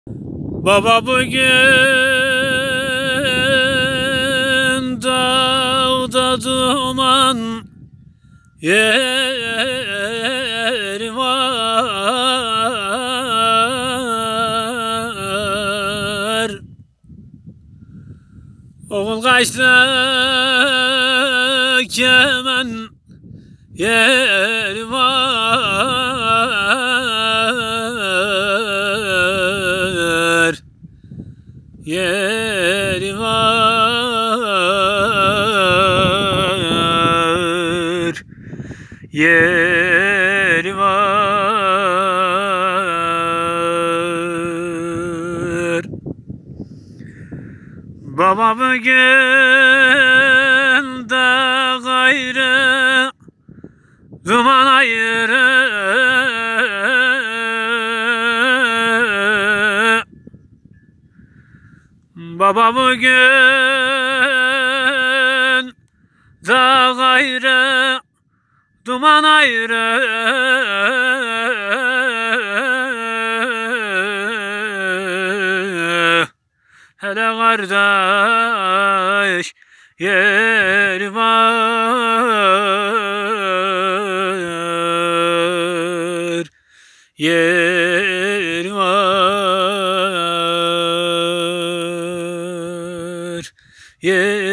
Baba bugün dağda duman yeri var. Oğul kaçtı kemen yeri var. Yeri var, yeri var. Baba bugün de gayrı duman ayrı. Baba bugün da gayrı duman ayrı. Hele kardeş yeri var, yeri var, yeri